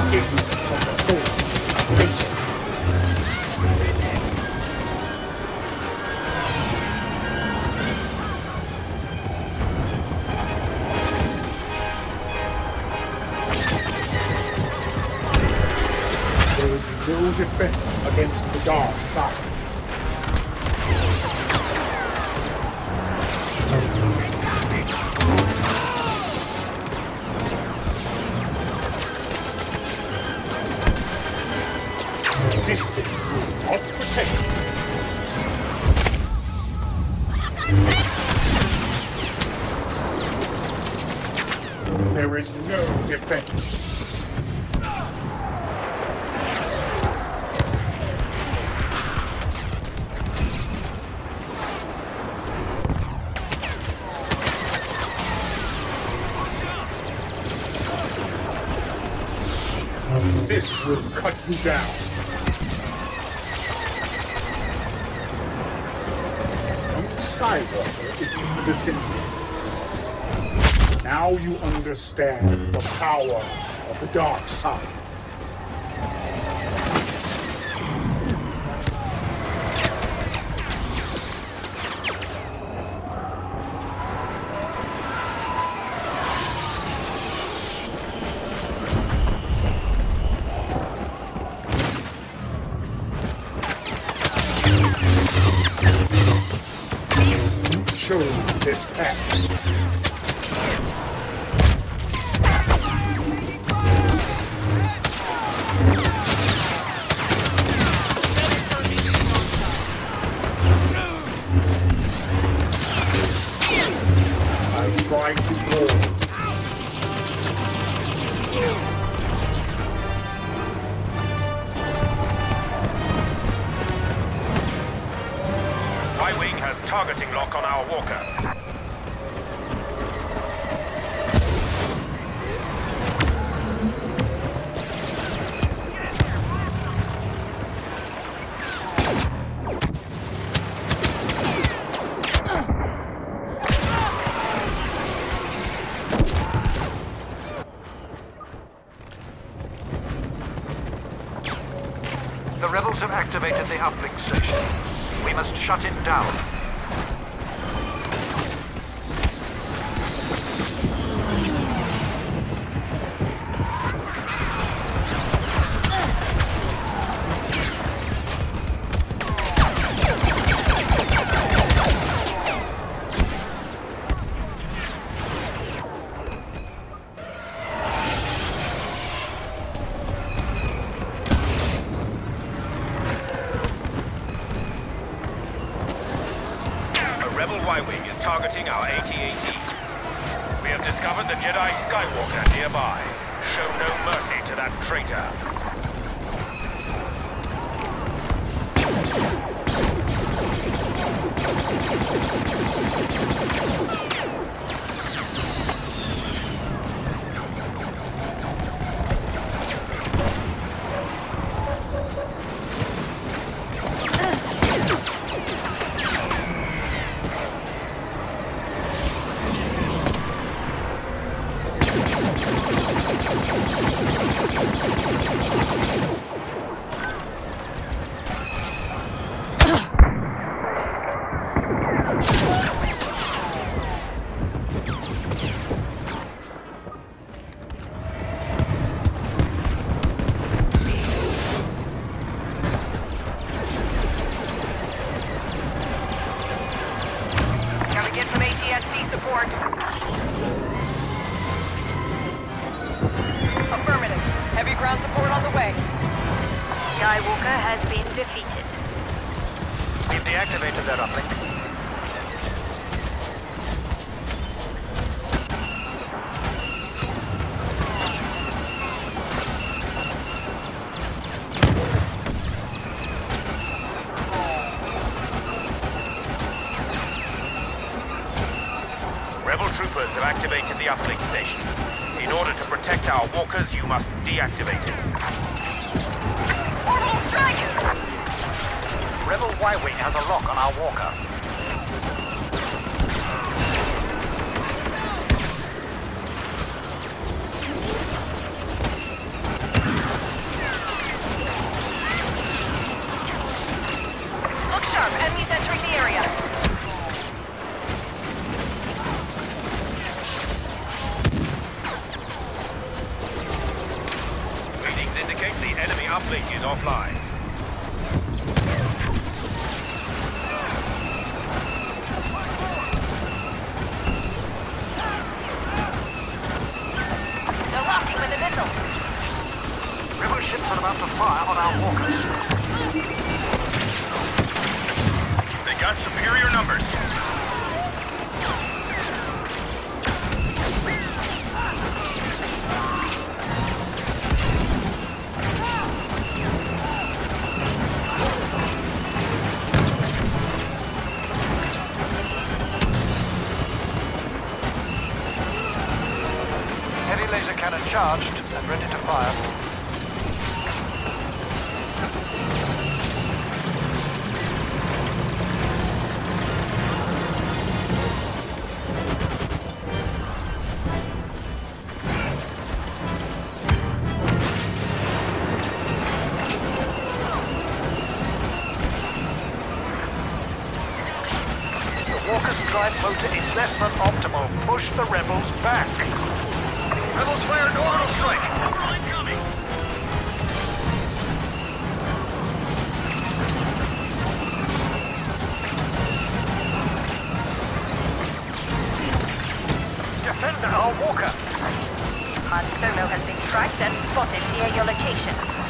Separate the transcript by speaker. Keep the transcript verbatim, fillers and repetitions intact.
Speaker 1: ignorance of the force of nature. There is no defense against the dark side. Distance will not protect you. There is no defense. This will cut you down. Skywalker is in the vicinity. Now you understand the power of the dark side. Chose this path. I tried to warn.
Speaker 2: Y-Wing has targeting lock on our walker.
Speaker 3: The rebels have activated the uplink station. We must shut it down.
Speaker 2: Rebel Y-Wing is targeting our A T A T. We have discovered the Jedi Skywalker nearby. Show no mercy to that traitor.
Speaker 4: Support. Affirmative. Heavy ground support on the way.
Speaker 5: Skywalker has been defeated.
Speaker 3: We've deactivated that uplink.
Speaker 2: Rebel troopers have activated the uplink station. In order to protect our walkers, you must deactivate it.
Speaker 4: Orbital strike!
Speaker 3: Rebel Y-Wing has a lock on our walker.
Speaker 2: uplink is offline.
Speaker 4: They're locking with a missile.
Speaker 3: Rebel ships are about to fire on our walkers.
Speaker 2: They got superior numbers.
Speaker 3: Heavy laser cannon charged and ready to fire. Walker's drive motor is less than optimal. Push the rebels back.
Speaker 2: Rebels fire no auto strike. Incoming.
Speaker 3: Defend our Walker.
Speaker 4: Han Solo has been tracked and spotted near your location.